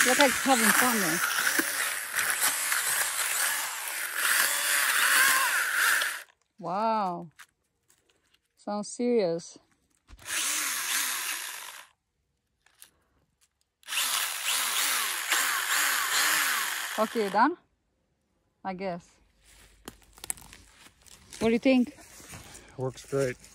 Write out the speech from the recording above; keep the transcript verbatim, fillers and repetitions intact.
Look like it's having fun there. Wow. Sounds serious. Okay, done? I guess. What do you think? Works great.